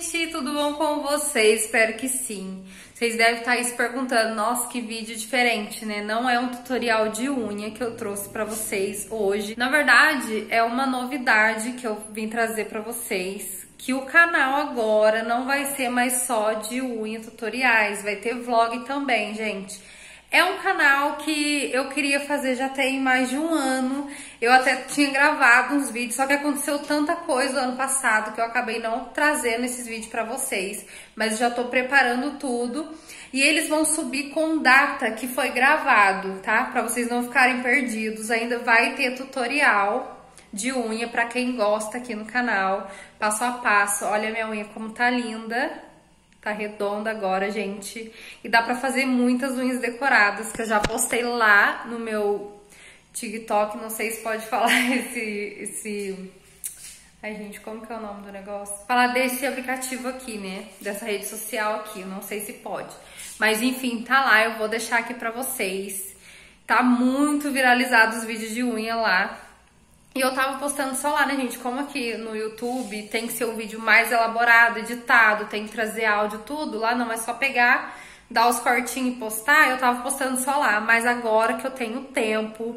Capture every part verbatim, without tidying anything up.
gente, tudo bom com vocês? Espero que sim. Vocês devem estar aí se perguntando, nossa, que vídeo diferente, né? Não é um tutorial de unha que eu trouxe pra vocês hoje. Na verdade, é uma novidade que eu vim trazer pra vocês, que o canal agora não vai ser mais só de unha tutoriais, vai ter vlog também, gente. É um canal que eu queria fazer já tem mais de um ano. Eu até tinha gravado uns vídeos, só que aconteceu tanta coisa no ano passado que eu acabei não trazendo esses vídeos pra vocês. Mas já tô preparando tudo. E eles vão subir com data que foi gravado, tá? Pra vocês não ficarem perdidos. Ainda vai ter tutorial de unha pra quem gosta aqui no canal. Passo a passo. Olha a minha unha como tá linda. Tá redonda agora, gente. E dá pra fazer muitas unhas decoradas, que eu já postei lá no meu TikTok. Não sei se pode falar esse... esse... Ai, gente, como que é o nome do negócio? Falar desse aplicativo aqui, né? Dessa rede social aqui. Não sei se pode. Mas, enfim, tá lá. Eu vou deixar aqui pra vocês. Tá muito viralizado os vídeos de unha lá. E eu tava postando só lá, né, gente? Como aqui no YouTube tem que ser um vídeo mais elaborado, editado, tem que trazer áudio, tudo. Lá não é só pegar, dar os cortinhos e postar. Eu tava postando só lá. Mas agora que eu tenho tempo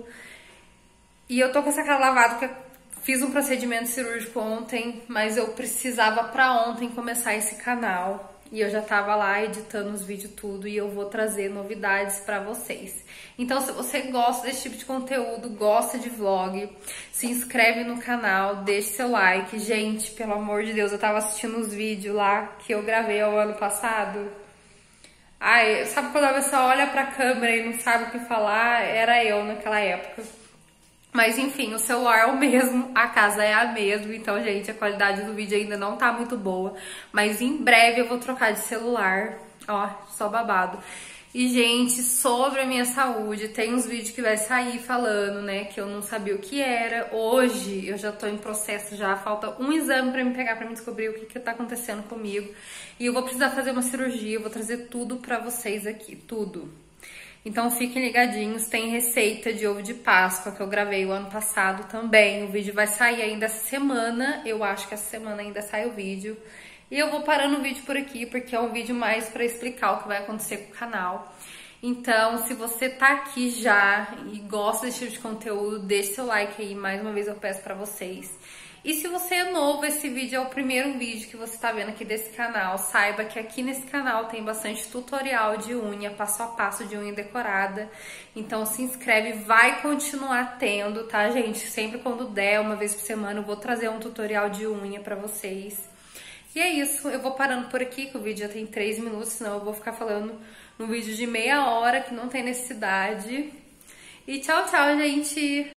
e eu tô com essa cara lavada, porque eu fiz um procedimento cirúrgico ontem, mas eu precisava pra ontem começar esse canal. E eu já tava lá editando os vídeos tudo e eu vou trazer novidades pra vocês. Então, se você gosta desse tipo de conteúdo, gosta de vlog, se inscreve no canal, deixe seu like. Gente, pelo amor de Deus, eu tava assistindo os vídeos lá que eu gravei ao ano passado. Ai, sabe quando a pessoa olha pra câmera e não sabe o que falar? Era eu naquela época. Mas enfim, o celular é o mesmo, a casa é a mesma, então, gente, a qualidade do vídeo ainda não tá muito boa. Mas em breve eu vou trocar de celular, ó, só babado. E, gente, sobre a minha saúde, tem uns vídeos que vai sair falando, né, que eu não sabia o que era. Hoje eu já tô em processo já, falta um exame pra me pegar, pra me descobrir o que que tá acontecendo comigo. E eu vou precisar fazer uma cirurgia, eu vou trazer tudo pra vocês aqui, tudo. Então fiquem ligadinhos, tem receita de ovo de Páscoa que eu gravei o ano passado também. O vídeo vai sair ainda essa semana, eu acho que essa semana ainda sai o vídeo. E eu vou parando o vídeo por aqui, porque é um vídeo mais pra explicar o que vai acontecer com o canal. Então, se você tá aqui já e gosta desse tipo de conteúdo, deixe seu like aí, mais uma vez eu peço pra vocês. E se você é novo, esse vídeo é o primeiro vídeo que você tá vendo aqui desse canal, saiba que aqui nesse canal tem bastante tutorial de unha, passo a passo de unha decorada. Então se inscreve, vai continuar tendo, tá, gente? Sempre quando der, uma vez por semana, eu vou trazer um tutorial de unha pra vocês. E é isso, eu vou parando por aqui, que o vídeo já tem três minutos, senão eu vou ficar falando num vídeo de meia hora, que não tem necessidade. E tchau, tchau, gente!